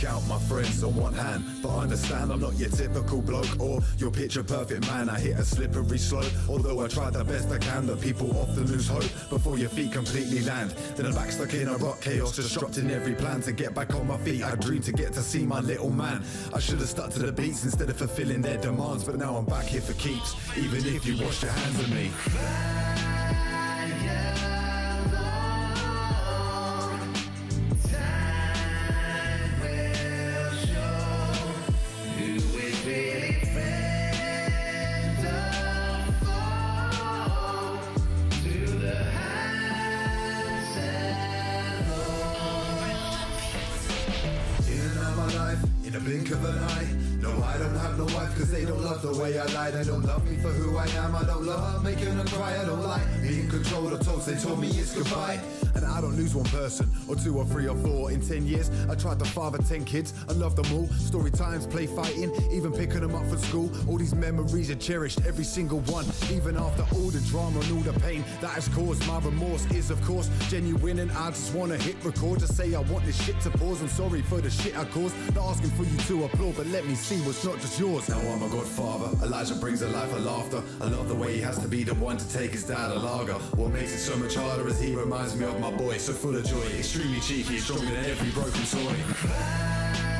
count my friends on one hand, but understand I'm not your typical bloke or your picture perfect man. I hit a slippery slope, although I try the best I can. But people often lose hope before your feet completely land. Then I'm back stuck in a rock, chaos disrupting every plan. To get back on my feet, I dream to get to see my little man. I should have stuck to the beats instead of fulfilling their demands, but now I'm back here for keeps, even if you wash your hands of me. In a blink of an eye. No, I don't have no wife, cause they don't love the way I lie. They don't love me for who I am. I don't love her making her cry. I don't like being controlled or told. They told me it's goodbye. And I don't lose one person, or two or three or four. In 10 years, I tried to father 10 kids. I love them all. Story times, play fighting, even picking them up for school. All these memories are cherished, every single one. Even after all the drama and all the pain that has caused, my remorse is of course genuine. And I just wanna hit record to say I want this shit to pause. I'm sorry for the shit I caused. Not asking for you to applaud, but let me see what's not just yours. Now I'm a godfather, Elijah brings a life of laughter. I love the way he has to be the one to take his dad a lager. What makes it so much harder is he reminds me of my boy, so full of joy, extremely cheeky, stronger than every broken toy.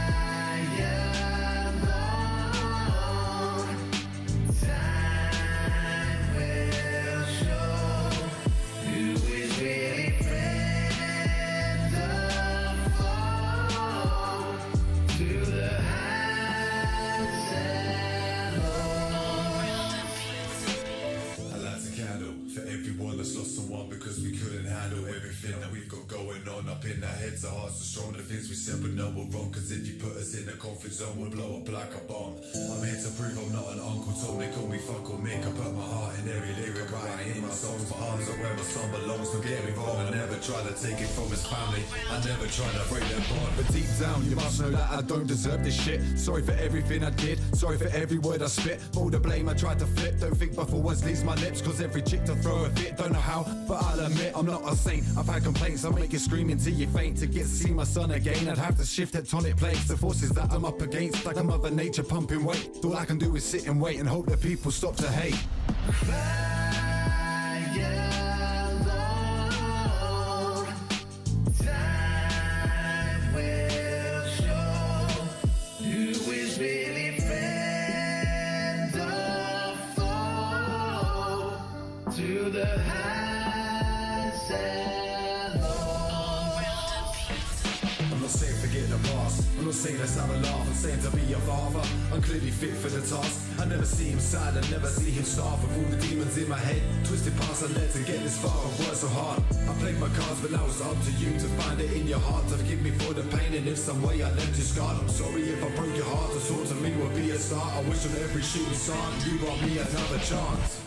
For everyone that's lost someone because we couldn't handle everything that we've got going on up in our heads. Our hearts are strong, the things we said but know we're wrong. Cause if you put us in a comfort zone, we'll blow up like a bomb. I'm here to prove I'm not an Uncle Tom. They call me fuck or Mick. I put my heart in every lyric I write in my songs. My arms are where my son belongs. Don't get me wrong, I never try to take it from his family. I never try to break their bond. But deep down you must know that I don't deserve this shit. Sorry for everything I did, sorry for every word I spit. All the blame I tried to flip, don't think before once leaves my lips. Cause every chick to throw a fit, don't know how, but I'll admit I'm not a saint. I've had complaints, I make you scream until you faint. To get to see my son again, I'd have to shift tectonic plates. The forces that I'm up against, like a mother nature pumping weight. All I can do is sit and wait and hope that people stop to hate. To the highs and lows. I'm not saying forget the past, I'm not saying let's have a laugh. I'm saying to be your father, I'm clearly fit for the task. I never see him sad, I never see him starve. With all the demons in my head, twisted paths I led to get this far. I've worked so hard, I played my cards, but now it's up to you to find it in your heart. To forgive me for the pain, and if some way I left you scarred, I'm sorry if I broke your heart. To talk to me would be a start. I wish on every shooting star you brought me another chance.